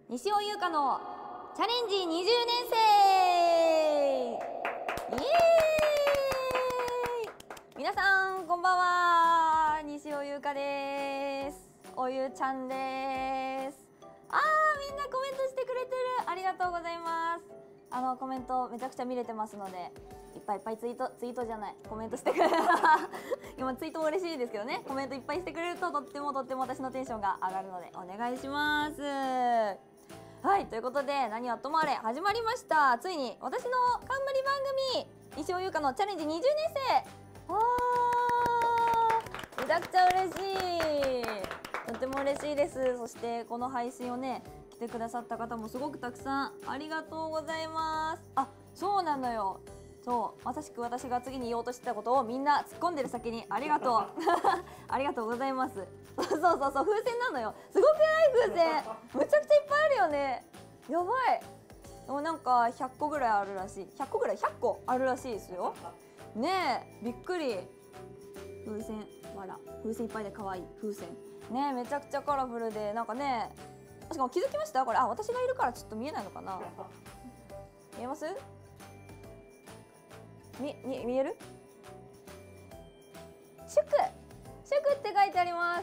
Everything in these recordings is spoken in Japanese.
西尾優香のチャレンジ20年生。イエーイ。皆さんこんばんは、西尾優香です。おゆちゃんです。みんなコメントしてくれてる、ありがとうございます。コメントめちゃくちゃ見れてますので、いっぱいツイートじゃない、コメントしてくれる今ツイートも嬉しいですけどね、コメントいっぱいしてくれるととっても私のテンションが上がるのでお願いします。はい、ということで何はともあれ始まりました。ついに私の冠番組西尾優香のチャレンジ20年生。めちゃくちゃ嬉しい、とっても嬉しいです。そしてこの配信をね来てくださった方もすごくたくさんありがとうございます。そうなのよ、そうまさしく私が次に言おうとしてたことをみんな突っ込んでる先にありがとうありがとうございます。そう風船なのよ。すごくない風船、むちゃくちゃいっぱいあるよね。やばい。でもなんか100個ぐらいあるらしい。100個あるらしいですよね。えびっくり。風船風船いっぱいで可愛い風船ね。めちゃくちゃカラフルで、なんかね、しかも気づきました？これ私がいるからちょっと見えないのかな。見えます？見える？祝って書いてあります。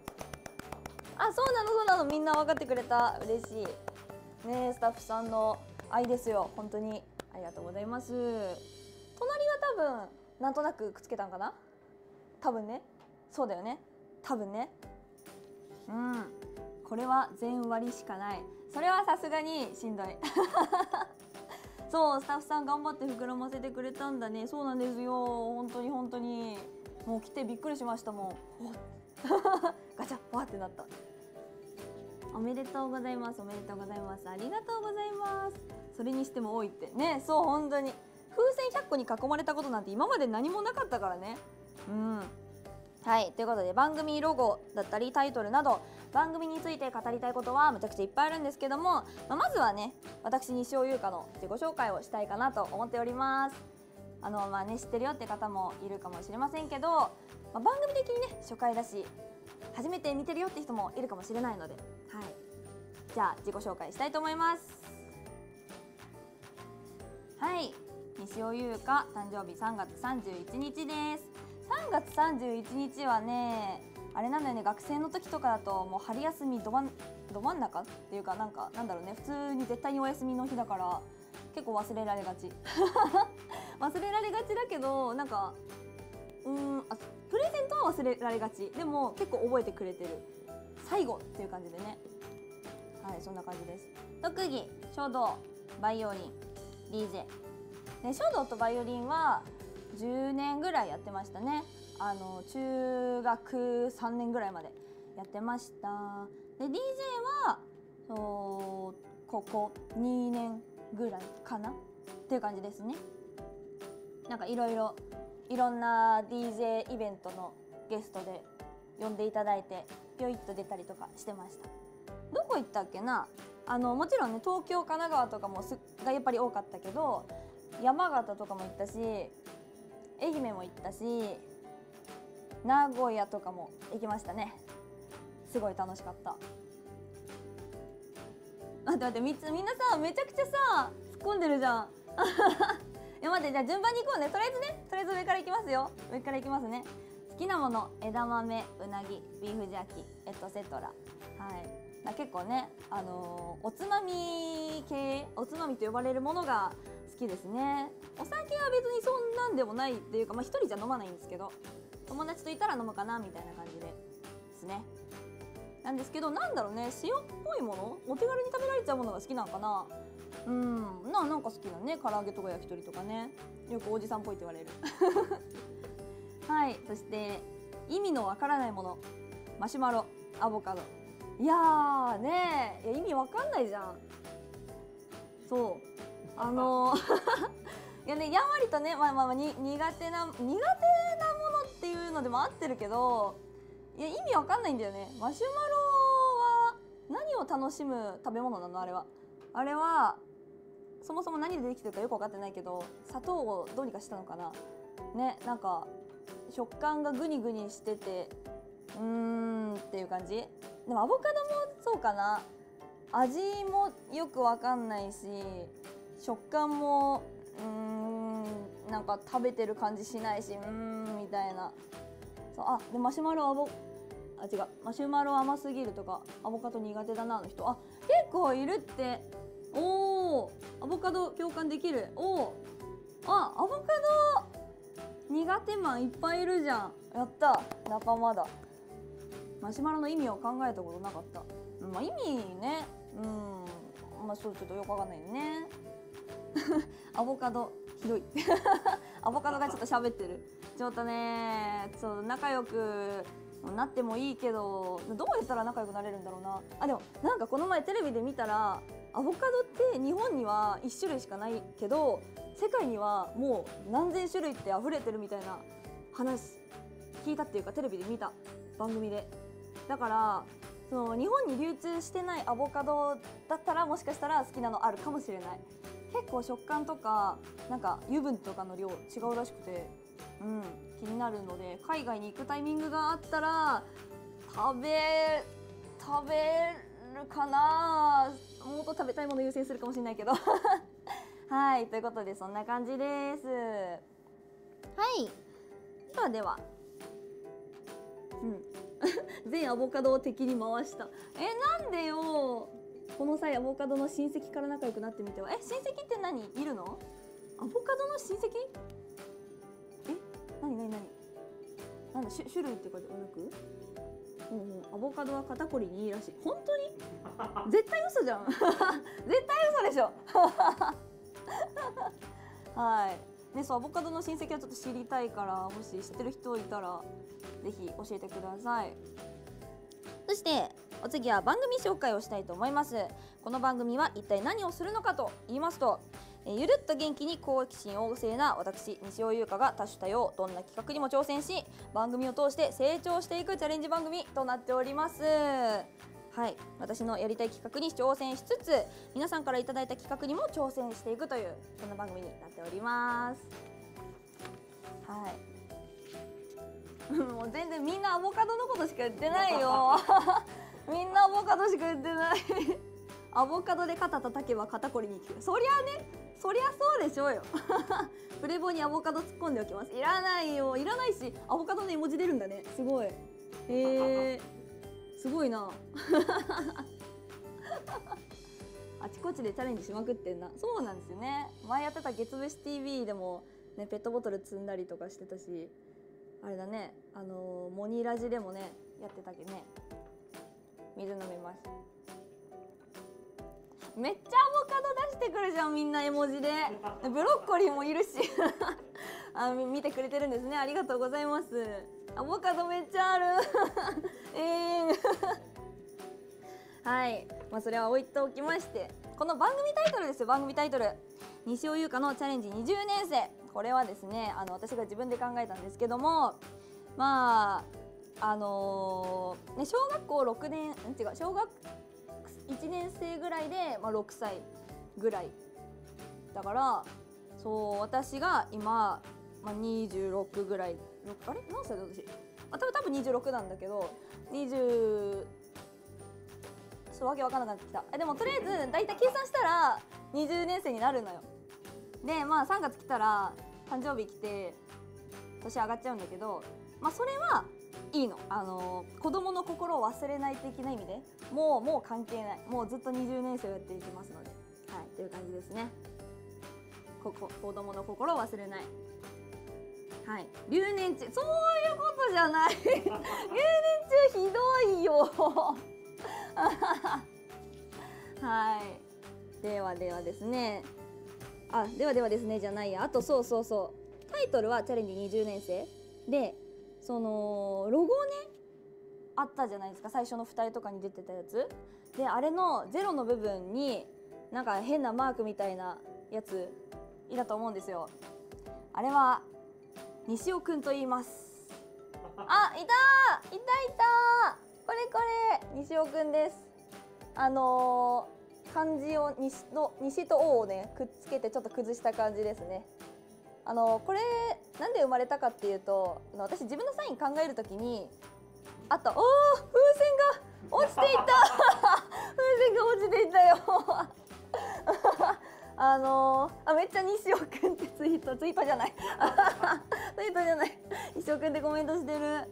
そうなの、みんな分かってくれた、嬉しいね。スタッフさんの愛ですよ、本当にありがとうございます。隣は多分なんとなくくっつけたんかな、多分ね。そうだよね、多分ね。これは全割りしかない。それはさすがにしんどいそう、スタッフさん頑張って膨らませてくれたんだね。そうなんですよ、本当にもう来てびっくりしましたもんガチャわってなった。おめでとうございます、ありがとうございます。それにしても多いってね。そう、本当に風船100個に囲まれたことなんて今まで何もなかったからね。はい、ということで番組ロゴだったりタイトルなど番組について語りたいことはむちゃくちゃいっぱいあるんですけども、まずはね、私西尾優香の自己紹介をしたいかなと思っております。知ってるよって方もいるかもしれませんけど、番組的にね初回だし初めて見てるよって人もいるかもしれないので、じゃあ自己紹介したいと思います。はい、西尾優香、誕生日3月31日です。3月31日はね、あれなのよね、学生の時とかだともう春休みど真ん中っていうか、なんだろうね、普通に絶対にお休みの日だから結構忘れられがち忘れられがちだけど、なんかプレゼントは忘れられがち。でも結構覚えてくれてる、最後っていう感じでね。はい、そんな感じです。特技書道、バイオリン、 DJ ね。書道とバイオリンは10年ぐらいやってましたね。中学3年ぐらいまでやってました。で DJ はここ2年ぐらいかなっていう感じですね。なんかいろんな DJ イベントのゲストで呼んでいただいてぴょいっと出たりとかしてました。どこ行ったっけな。もちろんね、東京神奈川とかもがやっぱり多かったけど、山形とかも行ったし愛媛も行ったし名古屋とかも行きましたね。すごい楽しかった。待ってみんなさ、めちゃくちゃさ突っ込んでるじゃん待って、じゃあ順番に行こうね。とりあえず上から行きますよ。上から行きますね。好きなもの、枝豆、うなぎ、ビーフジャーキー、エトセトラ。結構ね、おつまみ系、おつまみと呼ばれるものが好きですね。お酒は別にそんなんでもないっていうか、一人じゃ飲まないんですけど、友達といたら飲むかなみたいな感じですね。なんですけど、なんだろうね、塩っぽいもの、お手軽に食べられちゃうものが好きなのかな。なんか好きだね。唐揚げとか焼き鳥とかね、よくおじさんっぽいって言われるはい、そして意味のわからないもの、マシュマロ、アボカド。いやーねー、意味わかんないじゃん。そういやね、やんわりとね、苦手なものっていうのでも合ってるけど、いや意味わかんないんだよね。マシュマロは何を楽しむ食べ物なの？あれはそもそも何でできてるかよく分かってないけど、砂糖をどうにかしたのかなね。なんか食感がグニグニしててっていう感じ。でもアボカドもそうかな。 味もよくわかんないし、食感もなんか食べてる感じしないし、みたいな。そう、でマシュマロ違う、マシュマロ甘すぎるとかアボカド苦手だなの人、結構いるって。おー、アボカド共感できる。おー、アボカド苦手マンいっぱいいるじゃん。やった、仲間だ。マシュマロの意味を考えたことなかった。意味ね、そうちょっとよくわかんないね。アボカドひどい。アボカドがちょっと喋ってる。ちょっとね、仲良くなってもいいけど、どうやったら仲良くなれるんだろうな。でもなんかこの前テレビで見たら、アボカドって日本には1種類しかないけど世界にはもう何千種類って溢れてるみたいな話聞いたっていうか、テレビで見た番組で。だから日本に流通してないアボカドだったらもしかしたら好きなのあるかもしれない。結構食感とかなんか油分とかの量違うらしくて、気になるので、海外に行くタイミングがあったら食べるかな。もっと食べたいもの優先するかもしれないけど。はい、ということでそんな感じです。はい、では全アボカドを敵に回した。なんでよ。この際アボカドの親戚から仲良くなってみては。親戚って何いるの？アボカドの親戚？何なんだ、種類ってかではなく、アボカドは肩こりにいいらしい。本当に？絶対嘘じゃん。絶対嘘でしょ。はい。ね、そう、アボカドの親戚はちょっと知りたいから、もし知ってる人いたらぜひ教えてください。そしてお次は番組紹介をしたいと思います。この番組は一体何をするのかと言いますと、ゆるっと元気に好奇心旺盛な私西尾優香が多種多様どんな企画にも挑戦し、番組を通して成長していくチャレンジ番組となっております。はい、私のやりたい企画に挑戦しつつ、皆さんからいただいた企画にも挑戦していくという、そんな番組になっております。はい。もう全然みんなアボカドのことしか言ってないよ。みんなアボカドしか言ってない。アボカドで肩叩けば肩こりに効く。そりゃね、そりゃそうでしょうよ。プレボにアボカド突っ込んでおきます。いらないよ、いらないし、アボカドの絵文字出るんだね。すごい。すごいな。あちこちでチャレンジしまくってんな。そうなんですよね。前やってた月節 TV でもね、ペットボトル積んだりとかしてたし、あれだね、モニラジでもねやってたけどね。水飲みます。めっちゃアボカド出してくるじゃん、みんな絵文字で。ブロッコリーもいるし。見てくれてるんですね。ありがとうございます。アボカドめっちゃある。はい、それは置いておきまして、この番組タイトルですよ。番組タイトル、西尾優香のチャレンジ20年生。これはですね、私が自分で考えたんですけども、小学校6年小学1年生ぐらいで、6歳ぐらいだから、そう、私が今、26ぐらい。あれ何歳だ私。多分26なんだけど、わけわかんなくなってきた。でもとりあえずだいたい計算したら20年生になるのよ。で3月来たら誕生日来て年上がっちゃうんだけど、それはいいの。子供の心を忘れない的な意味でもう関係ない。もうずっと20年生をやっていきますので、はい、という感じですね。子供の心を忘れない。はい、留年中、そういうことじゃない。留年中ひどいよ。はい、ではですね、ではですねじゃないや。あとそうタイトルはチャレンジ20年生で、そのロゴねあったじゃないですか、最初の2人とかに出てたやつで、あれのゼロの部分になんか変なマークみたいなやついたと思うんですよ。あれは西尾くんと言います。いたこれ西尾くんです。漢字を西と王をねくっつけてちょっと崩した感じですね。これなんで生まれたかっていうと、私自分のサイン考えるときに風船が落ちていった。風船が落ちていっめっちゃ西尾くんってツイートじゃないツイートじゃない西尾くんってコメントしてる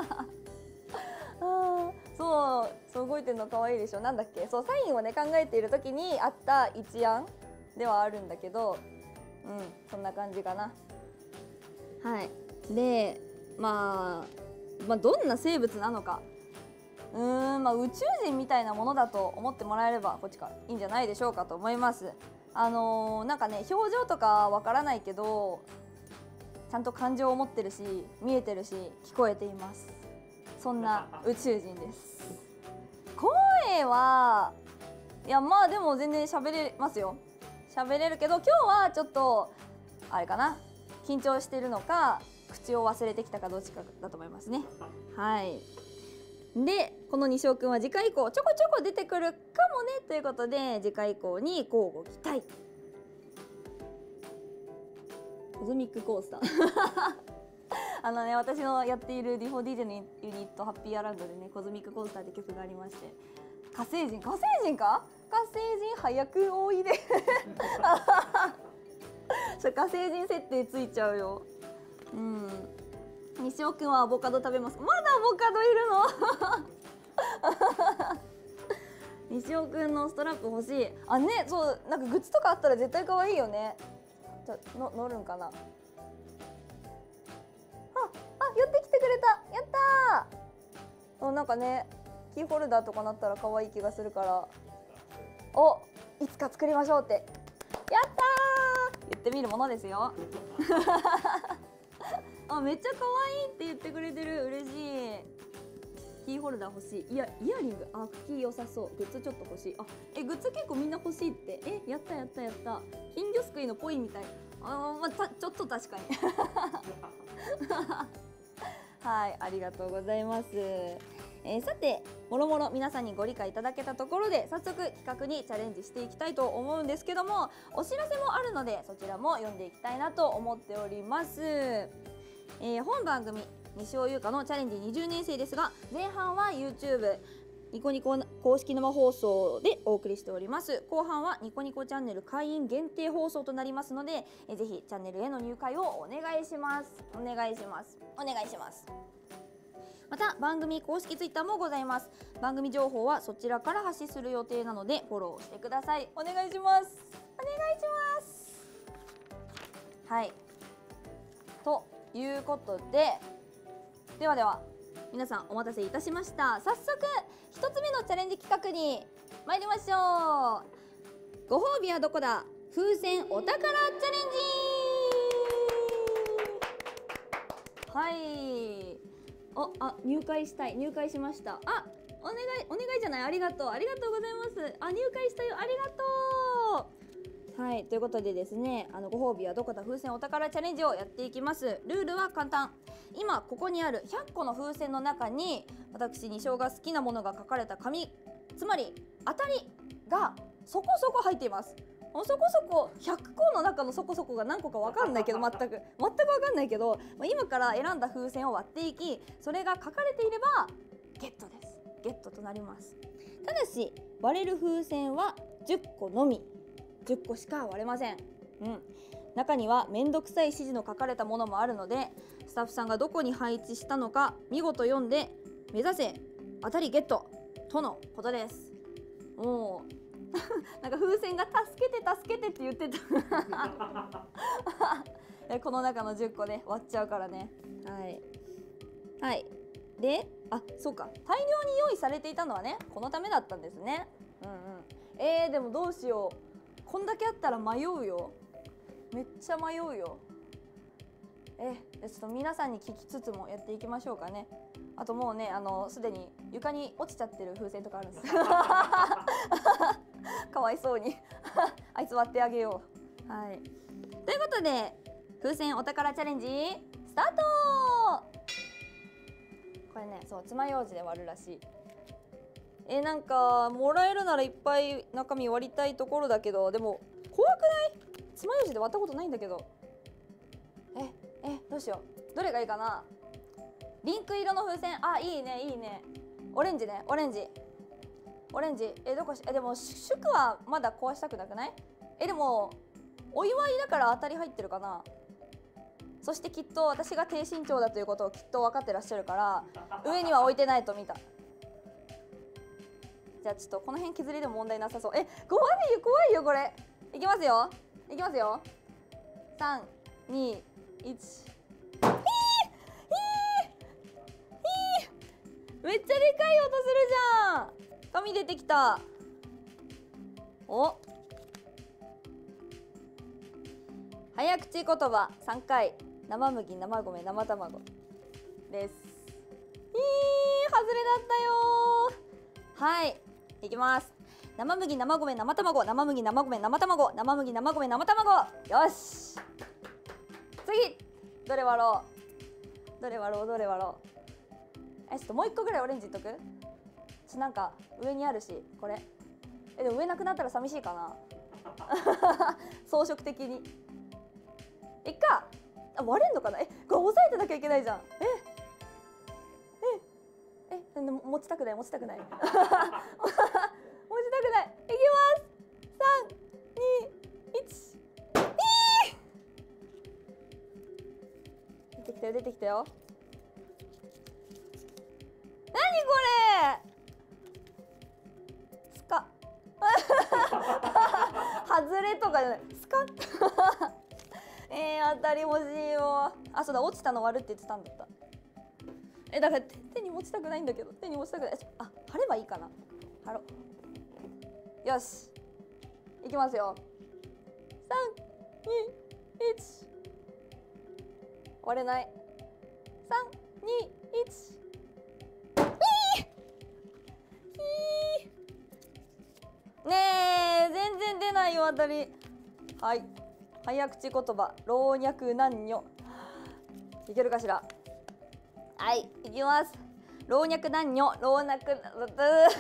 そう動いてるの可愛いでしょ。なんだっけ、そうサインをね考えている時にあった一案ではあるんだけど、そんな感じかな。はい。でまあどんな生物なのか、宇宙人みたいなものだと思ってもらえればこっちからいいんじゃないでしょうかと思います。なんかね表情とかわからないけどちゃんと感情を持ってるし見えてるし聞こえています。そんな宇宙人です。声はいやまあでも全然喋れますよ。喋れるけど今日はちょっとあれかな、緊張してるのか口を忘れてきたかどっちかだと思いますね。はい。でこの西尾くんは次回以降ちょこちょこ出てくるかもねということで次回以降に交互期待。コズミックコースター私のやっている D4DJ のユニットハッピーアラウンドでねコズミックコースターって曲がありまして、火星人か火星人早くおいで火星人設定ついちゃうよ。西尾くんはアボカド食べますか。まだアボカドいるの西尾くんのストラップ欲しい。そうなんかグッズとかあったら絶対可愛いよね。乗るんかな。寄ってきてくれた。やったー。なんかねキーホルダーとかなったら可愛い気がするから、いつか作りましょうってやったー言ってみるものですよめっちゃ可愛いって言ってくれてる。嬉しい。キーホルダー欲しい。イヤリング茎良さそう。グッズちょっと欲しい。グッズ結構みんな欲しいって。やった金魚すくいのポイみたい。ちょっと確かにはい、ありがとうございます。さてもろもろ皆さんにご理解いただけたところで早速企画にチャレンジしていきたいと思うんですけども、お知らせもあるのでそちらも読んでいきたいなと思っております。本番組西尾優香のチャレンジ20年生ですが、前半は YouTubeニコニコ公式生放送でお送りしております。後半はニコニコチャンネル会員限定放送となりますので、ぜひチャンネルへの入会をお願いします。また番組公式ツイッターもございます。番組情報はそちらから発信する予定なのでフォローしてください。お願いします。はい、ということででは皆さんお待たせいたしました。早速1つ目のチャレンジ企画に参りましょう。ご褒美はどこだ、風船お宝チャレンジ。はい、入会しました。お願いじゃない、ありがとうございます。入会したよ、ありがとう。はい、ということでですね、ご褒美はどこだ風船お宝チャレンジをやっていきます。ルールは簡単。今ここにある100個の風船の中に私西尾が好きなものが書かれた紙、つまり当たりがそこそこ入っています。そこそこ100個の中のそこそこが何個か分かんないけど全く分かんないけど、今から選んだ風船を割っていき、それが書かれていればゲットとなります。ただし割れる風船は10個のみ、10個しか割れません。中にはめんどくさい指示の書かれたものもあるので、スタッフさんがどこに配置したのか見事読んで目指せ当たりゲットとのことです。なんか風船が助けてって言ってたこの中の10個で割っちゃうからね。はいでそうか、大量に用意されていたのはねこのためだったんですね。でもどうしよう、こんだけあったら迷うよ。めっちゃ迷うよ。ちょっと皆さんに聞きつつもやっていきましょうかね。あともうねすでに床に落ちちゃってる風船とかあるんですかわいそうにあいつ割ってあげよう。はい、ということで風船お宝チャレンジスタート。これね爪楊枝で割るらしい。なんかもらえるならいっぱい中身割りたいところだけど、でも怖くない？爪楊枝で割ったことないんだけど。どうしよう、どれがいいかな。リンク色の風船、いいね。オレンジね、オレンジ。どこでも祝はまだ壊したくなくない？でもお祝いだから当たり入ってるかな。そしてきっと私が低身長だということをきっと分かってらっしゃるから上には置いてないと見た。じゃあちょっとこの辺削りでも問題なさそう。怖いよ怖いよこれ。いきますよいきますよ。3、2、1。めっちゃでかい音するじゃん。紙出てきた。お、早口言葉3回。生麦、生米、生卵です。外れだったよ。はい、いきます。生麦、生米、生卵、生麦、生米、生卵、生麦、生米、生卵。よし、次どれ割ろうどれ割ろうどれ割ろう。ちょっともう1個ぐらいオレンジいっとく。なんか上にあるしこれ。でも上なくなったら寂しいかな装飾的にいっか。割れんのかな。これ押さえてなきゃいけないじゃん。持ちたくない持ちたくない持ちたくない。いきます。3、2、1。出てきたよ出てきたよ。何これ。スカ外れとかじゃないスカ当たり欲しいよ。あ、そうだ、落ちたの割るって言ってたんだった。だから手に持ちたくないんだけど。手に持ちたくない。貼ればいいかな。貼ろう。よし、いきますよ。3、2、1。割れない。3、2、1。ねえ、全然出ないよ当たり。はい、早口言葉老若男女いけるかしら。はい、いきます。老若男女老若老若男女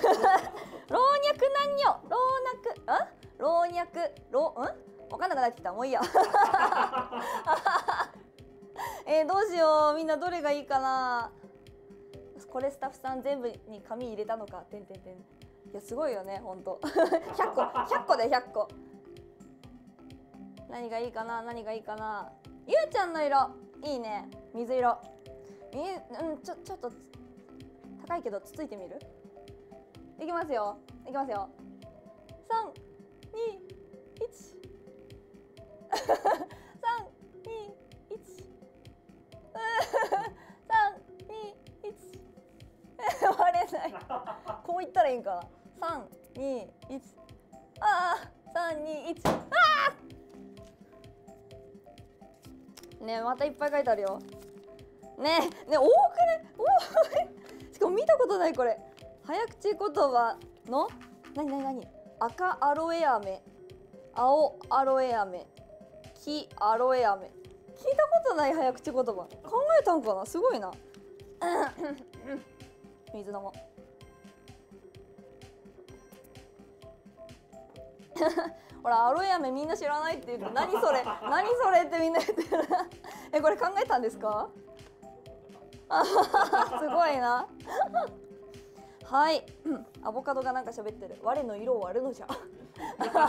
老若分かんなくなってきた。もういいやどうしよう。みんなどれがいいかな。これスタッフさん全部に紙入れたのか。てんてんてん。いやすごいよねほんと100個で100個。何がいいかな何がいいかな。ゆうちゃんの色いいね。水色。ちょっと高いけどつついてみる。いきますよいきますよ。3、2、1 3、2、1 3、2、1割れないこういったらいいんかな。3、2、1。3、2、1。ねえ、またいっぱい書いてあるよ。ねえ、多くね。しかも見たことないこれ。早口言葉の何赤アロエ飴、青アロエ飴、黄アロエ飴。聞いたことない早口言葉。考えたんかな。すごいな。水飲もう。ほらアロエ飴みんな知らないって言って何それ何それってみんな言ってるこれ考えたんですか。すごいなはい、アボカドがなんか喋ってる。我の色を割るのじゃアボカドくんいる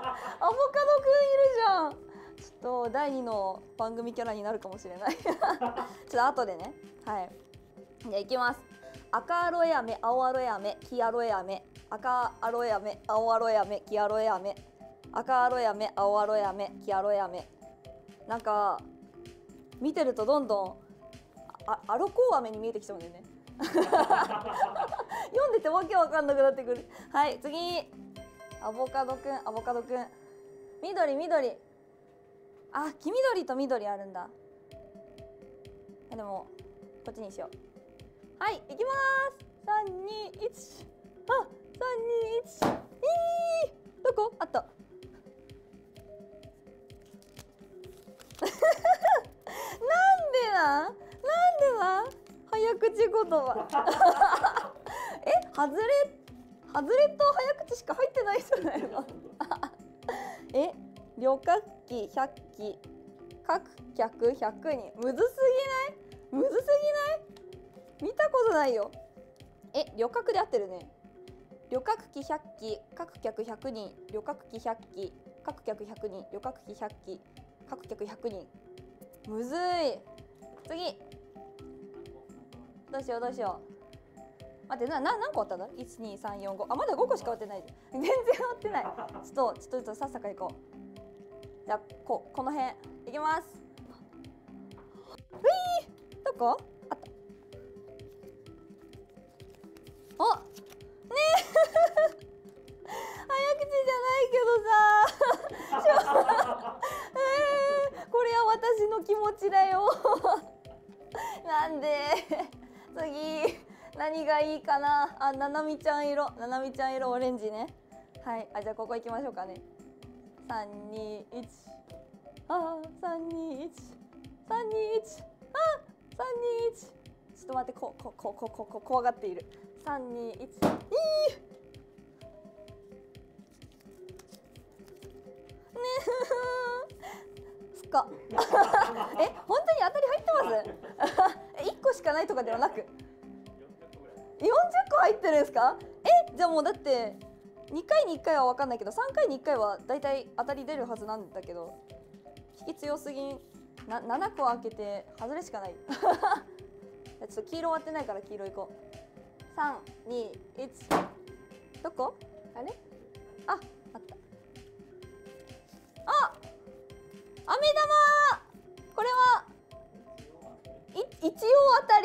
じゃん。ちょっと第2の番組キャラになるかもしれないちょっと後でね。はい、じゃあいきます。赤アロエ飴、青アロエ飴、黄アロエ飴、赤アロエ飴、青アロエ飴、黄アロエ飴、赤アロエ飴、青アロエ飴、黄アロエ飴。なんか見てるとどんどんアロコー飴に見えてきちゃうんだよね読んでてわけわかんなくなってくる。はい、次。アボカドくん、アボカドくん。緑、緑。あ、黄緑と緑あるんだ。でもこっちにしよう。はい、いきます。3、2、1。あ、3、2、1。どこ？あった。なんで早口言葉外れと早口しか入ってないじゃないの旅客機100機各客100人。むずすぎない見たことないよ。旅客で合ってるね。旅客機100機各客100人。旅客機100機各客100人、旅客機100機、各客100人。むずい。次。どうしようどうしよう。待って、何個あったんだ？ 1、2、3、4、5。あ、まだ5個しか割ってない。全然割ってない。ちょっとさっさか行こう。じゃあ、この辺。いきます。どこ？あった。お、ねえ早口じゃないけどさこれは私の気持ちだよなんで次何がいいかなあ、ななみちゃん色オレンジね。はい、あ、じゃあここ行きましょうかね。321あー321あ321ちょっと待って、怖がっている。321すか本当に当たり入ってます1個しかないとかではなく40個入ってるんですか？じゃあもうだって2回に1回は分かんないけど3回に1回はだいたい当たり出るはずなんだけど、引き強すぎん。7個開けて外れしかないちょっと黄色割ってないから黄色いこう。3、2、1どこ？あれ？あった。あ、飴玉。これは一応当たり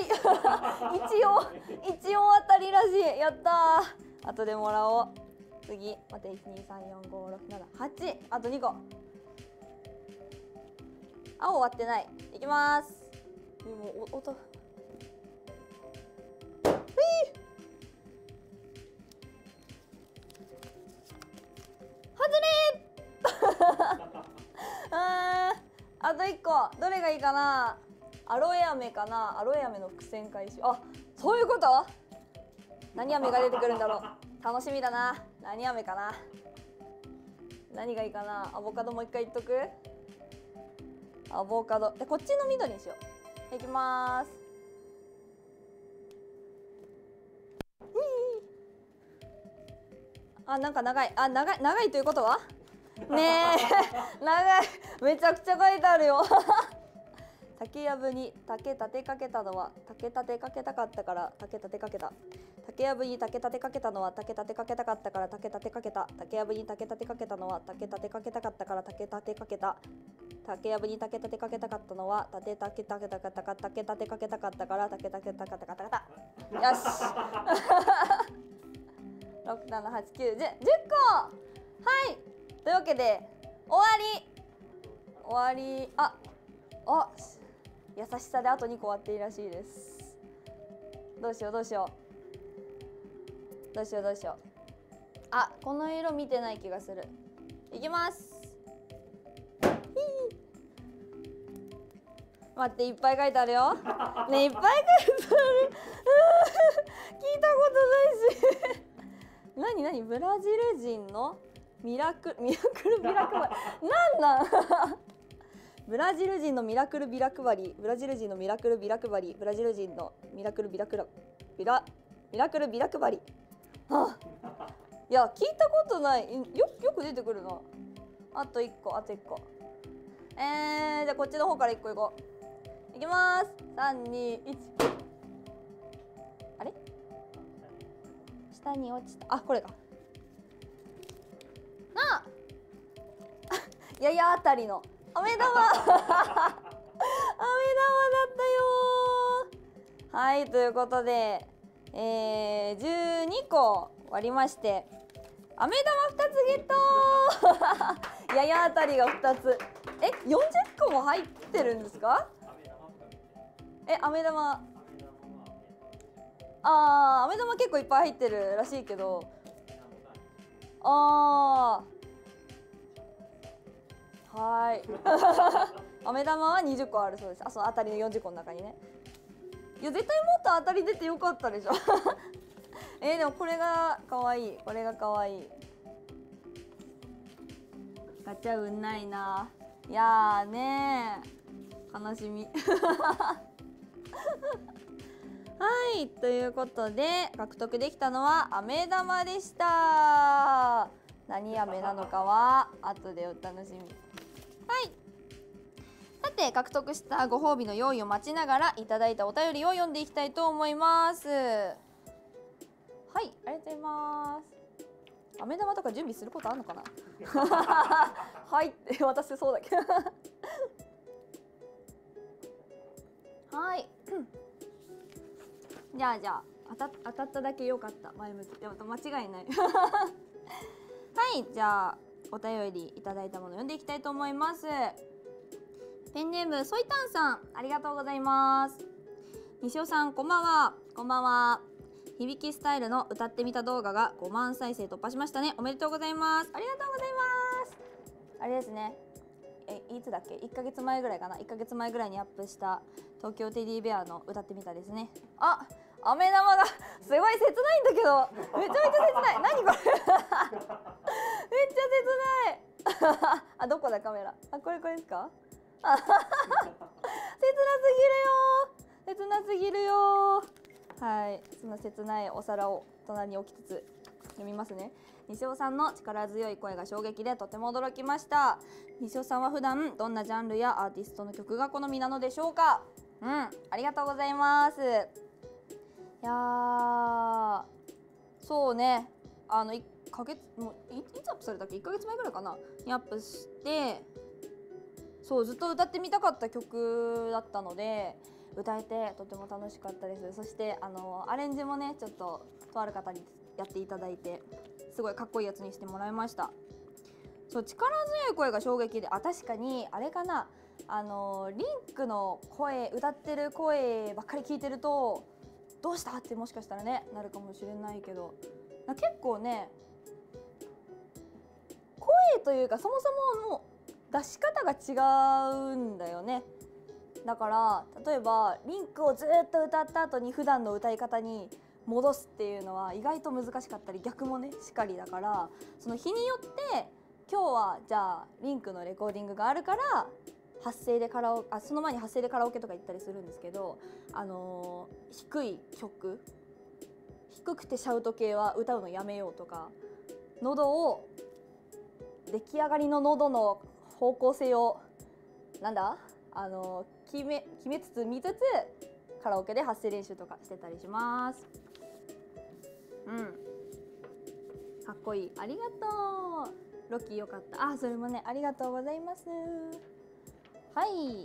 一応当たりらしい。やったー。後でもらおう。次待って、123456788あと2個。青割ってない。いきます。もう音あと1個。どれがいいかな。アロエ飴かな。アロエ飴の伏線回収。あ、そういうこと？何飴が出てくるんだろう。楽しみだな。何飴かな。何がいいかな。アボカドもう一回言っとく。アボカドで、こっちの緑にしよう。いきます。あ、なんか長い。あ、長いということはねえ長い。めちゃくちゃ書いてあるよ竹やぶに竹立てかけたのは竹立てかけたかったから竹立てかけた。竹やぶに竹立てかけたのは竹立てかけたかったから竹立てかけた。竹やぶに竹立てかけたのは竹立てかけたかったから竹立てかけた。竹やぶに竹立てかけたかったのは竹立てかけたかったから竹立てかけたかったから竹立てかけたかった。よし6、7、8、9、10、10個。はい、というわけで終わり。あ、優しさであと2個割っていいらしいです。どうしよう。あ、この色見てない気がする。いきます。待って、いっぱい書いてあるよね。いっぱい書いてある聞いたことないし何ブラジル人のミラクルビラ配りなんブラジル人のミラクルビラ配り。ブラジル人のミラクルビラ配り。ブラジル人のミラクルビラ配り。あ、いや聞いたことない。よく出てくるな。あと1個。じゃあこっちの方から1個いこう。いきます。3、2、1。あれ？下に落ちた。あ、これか。ややあたりの飴玉飴玉だったよ。はい、ということで、12個割りまして飴玉2つゲットややあたりが2つ。40個も入ってるんですか？飴玉飴玉結構いっぱい入ってるらしいけど、はい飴玉は20個あるそうです。その当たりの40個の中にね。いや絶対もっと当たり出てよかったでしょでもこれが可愛い。ガチャ運ないな。いやーねー、悲しみはい、ということで獲得できたのは飴玉でした。 何飴なのかは後でお楽しみ。はい、さて獲得したご褒美の用意を待ちながらいただいたお便りを読んでいきたいと思います。はい、ありがとうございます。飴玉とか準備することあるのかなはいって渡せそうだけどはい。じゃあ当たっただけ良かった。前向きで間違いないはい、じゃあお便りいただいたもの読んでいきたいと思います。ペンネームソイタンさん、ありがとうございます。西尾さん、こんばんは。こんばんは。響きスタイルの歌ってみた動画が5万再生突破しましたね。おめでとうございます。ありがとうございます。あれですね、いつだっけ、1ヶ月前ぐらいかな、1ヶ月前ぐらいにアップした東京テディベアの歌ってみたですね。あ、飴玉がすごい切ないんだけど、めちゃめちゃ切ない。何これめっちゃ切ないあ、どこだカメラ。あ、これですか切なすぎるよ。はい、その切ないお皿を隣に置きつつ読みますね。西尾さんの力強い声が衝撃でとても驚きました。西尾さんは普段どんなジャンルやアーティストの曲が好みなのでしょうか。ありがとうございます。いやそうね、1ヶ月もういつアップされたっけ、1ヶ月前ぐらいかなにアップして、そうずっと歌ってみたかった曲だったので歌えてとても楽しかったです。そしてアレンジもね、ちょっととある方にやっていただいてすごいかっこいいやつにしてもらいました。そう、力強い声が衝撃で、確かにあれかな、リンクの声、歌ってる声ばっかり聞いてるとどうしたってもしかしたらねなるかもしれないけど、結構ね声というかそもそもの出し方が違うんだよね。だから例えばリンクをずっと歌った後に普段の歌い方に戻すっていうのは意外と難しかったり、逆もねしかりだから、その日によって今日はじゃあリンクのレコーディングがあるから発声でその前に発声でカラオケとか行ったりするんですけど、低い曲、低くてシャウト系は歌うのやめようとか、喉を出来上がりの喉の方向性を決めつつ見つつカラオケで発声練習とかしてたりします。かっこいい。ありがとう。ロッキーよかった。あ、それもね、ありがとうございます。はい。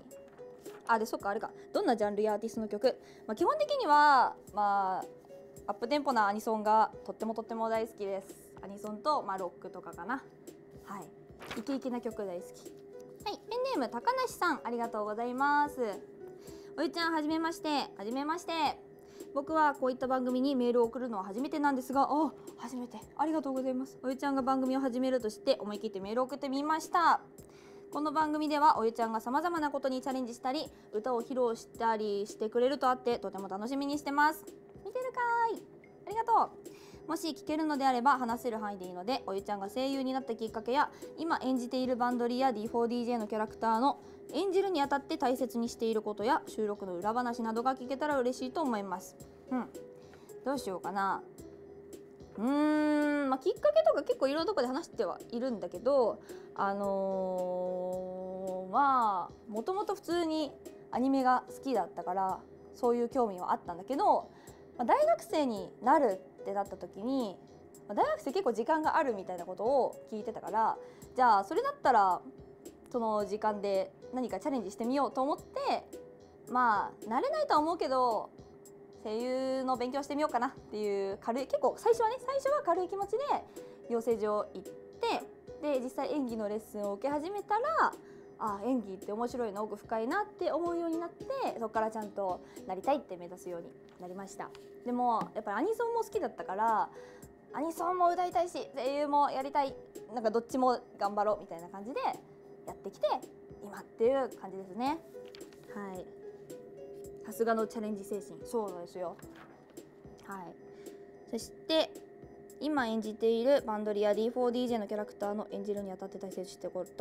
そっか、あれか。どんなジャンルやアーティストの曲、基本的にはアップテンポなアニソンがとっても大好きです。アニソンとロックとかかな。はい。イケイケな曲大好き。はい、ペンネーム高梨さん、ありがとうございます。おゆちゃん、はじめまして。はじめまして。僕はこういった番組にメールを送るのは初めてなんですが、初めて。ありがとうございます。おゆちゃんが番組を始めるとして思い切ってメールを送ってみました。この番組ではおゆちゃんがさまざまなことにチャレンジしたり、歌を披露したりしてくれるとあってとても楽しみにしてます。見てるかーい。ありがとう。もし聞けるのであれば話せる範囲でいいので、おゆちゃんが声優になったきっかけや今演じているバンドリや D4DJ のキャラクターの演じるにあたって大切にしていることや収録の裏話などが聞けたら嬉しいと思います。どうしようかな。きっかけとか結構いろんなとこで話してはいるんだけど、もともと普通にアニメが好きだったからそういう興味はあったんだけど、大学生になるってなった時に、大学生結構時間があるみたいなことを聞いてたから、じゃあそれだったらその時間で何かチャレンジしてみようと思って、慣れないとは思うけど声優の勉強してみようかなっていう軽い、結構最初は軽い気持ちで養成所行って、で実際演技のレッスンを受け始めたら、演技って面白いの奥深いなって思うようになって、そこからちゃんとなりたいって目指すようになりました。でもやっぱりアニソンも好きだったから、アニソンも歌いたいし声優もやりたい、どっちも頑張ろうみたいな感じでやってきて今っていう感じですね。はい、さすがのチャレンジ精神。そうですよ。はい。そして今演じているバンドリア D4DJ のキャラクターの演じるにあたって大切にしてこと、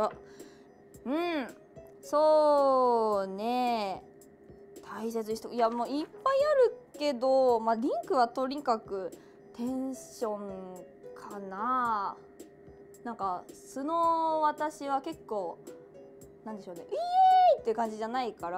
そうね、大切にして、もういっぱいあるけど、リンクはとにかくテンションかな。 なんか素の私は結構なんでしょうね、イエーイっていう感じじゃないから、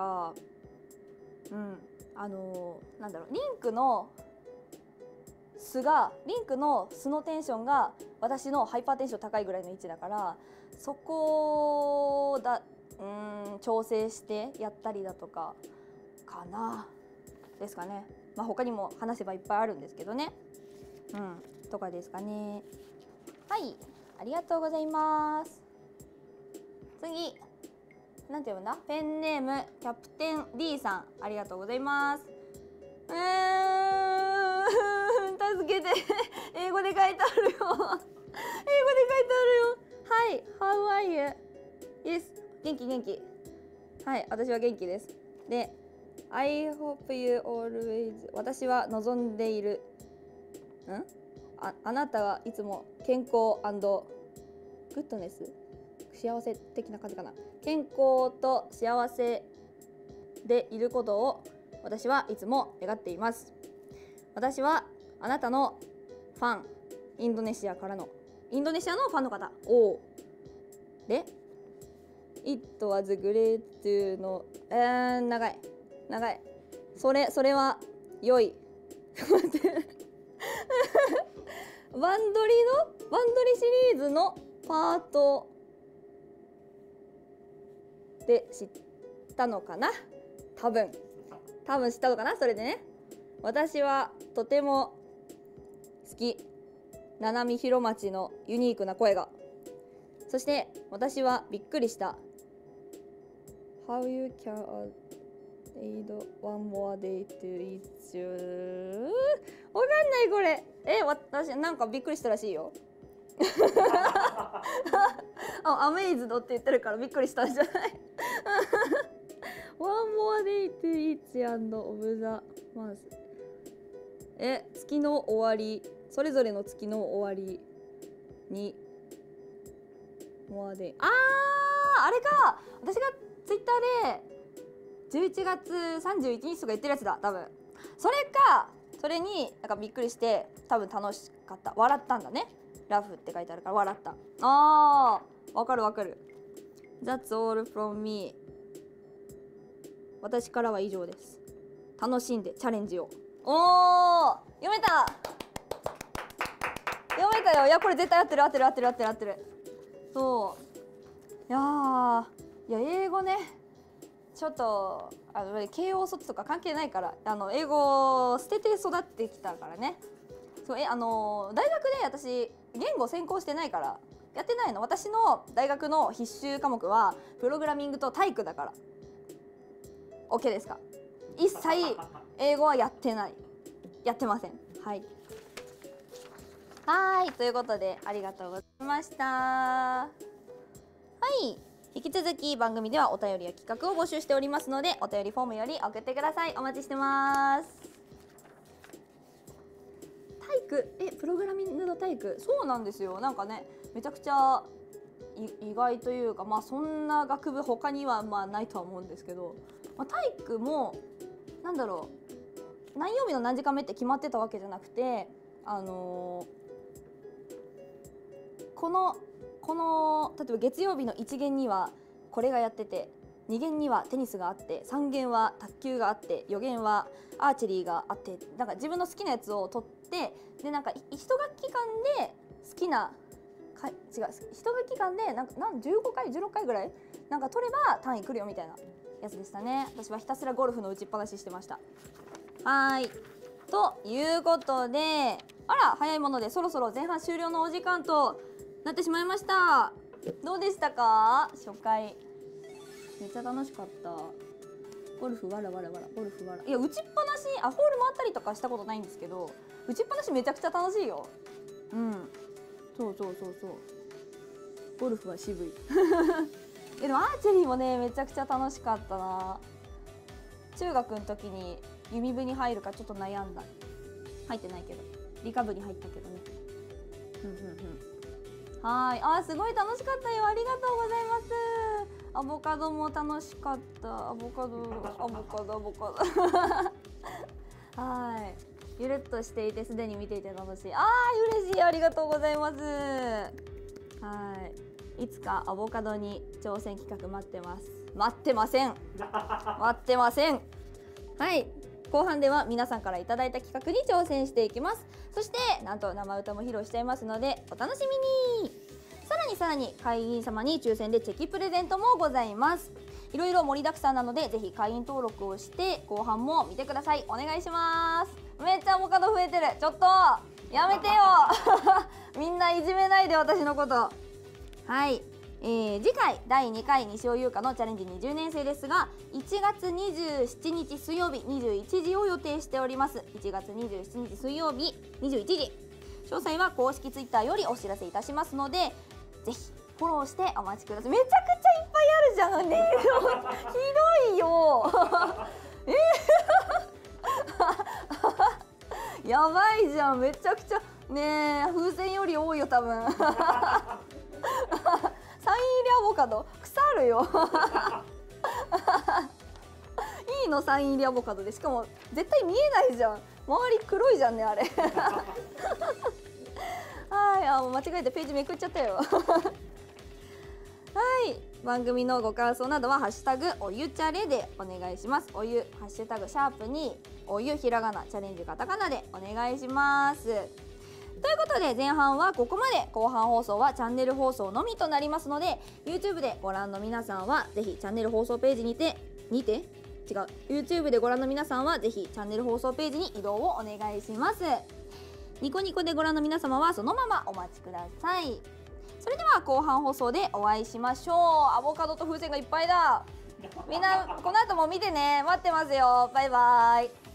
なんだろう、リンクの素のテンションが私のハイパーテンション高いぐらいの位置だから、そこだ調整してやったりだとかかなですかね。まあ他にも話せばいっぱいあるんですけどね、とかですかね。はい、ありがとうございます。次なんて読むんだ。ペンネームキャプテン D さん、ありがとうございます。助けて英語で書いてあるよ英語で書いてあるよ。はい、How are you? Yes、 元気。はい、私は元気です。で、I hope you always、 私は望んでいるあなたはいつも健康グッドネス、幸せ的な感じかな。健康と幸せでいることを私はいつも願っています。私はあなたのファン、インドネシアのファンの方。で It was great to の長いそれは良いバンドリシリーズのパートで知ったのかな。多分知ったのかな。それでね、私はとても好き、七海広町のユニークな声が。そして私はびっくりした。 How you can add one more day to each you。 わかんないこれ。私なんかびっくりしたらしいよアメイズドって言ってるからびっくりしたんじゃないOne more day to each and of the month。 月の終わり、それぞれの月の終わりに more day。 あれか、私がツイッターで11月31日とか言ってるやつだ多分。それになんかびっくりして多分楽しかった、笑ったんだね。ラフって書いてあるから笑った。わかる。 That's all from me。 私からは以上です。楽しんでチャレンジを。読めたよ。いやこれ絶対合ってる。そういや英語ね、ちょっと慶応卒とか関係ないから、英語を捨てて育ってきたからね。そう大学で私言語専攻してないからやってないの。私の大学の必修科目はプログラミングと体育だから OK ですか。一切英語はやってません。はいということでありがとうございました。はい、引き続き番組ではお便りや企画を募集しておりますので、お便りフォームより送ってください。お待ちしてます。体育プログラミングの体育、そうなんですよ。なんかね、めちゃくちゃ意外というか、そんな学部他にはないとは思うんですけど、体育もなんだろう、何曜日の何時間目って決まってたわけじゃなくて、この例えば月曜日の1限にはこれがやってて、2限にはテニスがあって、3限は卓球があって、4限はアーチェリーがあって、なんか自分の好きなやつを取って、でなんか1学期間で好きな1学期間でなんか15回16回ぐらいなんか取れば単位来るよみたいなやつでしたね。私はひたすらゴルフの打ちっぱなししてました。ということで、早いものでそろそろ前半終了のお時間となってしまいました。どうでしたか？初回めっちゃ楽しかった。ゴルフわらいや、打ちっぱなしホール回ったりとかしたことないんですけど、打ちっぱなしめちゃくちゃ楽しいよ。そうゴルフは渋いでもアーチェリーもねめちゃくちゃ楽しかったな。中学の時に弓部に入るかちょっと悩んだ。入ってないけど理科部に入ったけどね。すごい楽しかったよ。ありがとうございます。アボカドも楽しかった。アボカドゆるっとしていてすでに見ていて楽しい。嬉しい、ありがとうございます。 いつかアボカドに挑戦企画待ってます。待ってません待ってません。はい、後半では皆さんからいただいた企画に挑戦していきます。そしてなんと生歌も披露しちゃいますのでお楽しみに。さらに会員様に抽選でチェキプレゼントもございます。いろいろ盛りだくさんなのでぜひ会員登録をして後半も見てください。お願いします。めっちゃアボカド増えてる。ちょっとやめてよみんないじめないで私のこと。はい、次回第2回西尾優香のチャレンジ20年生ですが1月27日水曜日21時を予定しております。1月27日水曜日21時、詳細は公式ツイッターよりお知らせいたしますのでぜひフォローしてお待ちください。めちゃくちゃいっぱいあるじゃんねひどいよやばいじゃん、めちゃくちゃねえ、風船より多いよ多分サイン入りアボカド腐るよいいのサイン入りアボカドで、しかも絶対見えないじゃん、周り黒いじゃんねあれはい、もう間違えてページめくっちゃったよはい、番組のご感想などはハッシュタグおゆチャレでお願いします。おゆハッシュタグシャープにおゆひらがなチャレンジカタカナでお願いします。ということで前半はここまで、後半放送はチャンネル放送のみとなりますので YouTube でご覧の皆さんはぜひチャンネル放送ページにてYouTube でご覧の皆さんはぜひチャンネル放送ページに移動をお願いします。ニコニコでご覧の皆様はそのままお待ちください。それでは後半放送でお会いしましょう。アボカドと風船がいっぱいだ。みんなこの後も見てね、待ってますよ。バイバイ。